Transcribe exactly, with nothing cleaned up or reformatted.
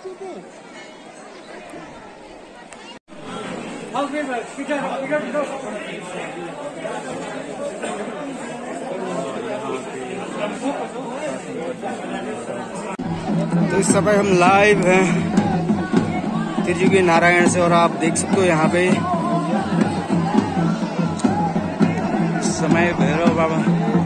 तो इस समय हम लाइव हैं त्रिजुगी नारायण से और आप देख सकते हो यहाँ पे समय भैरव बाबा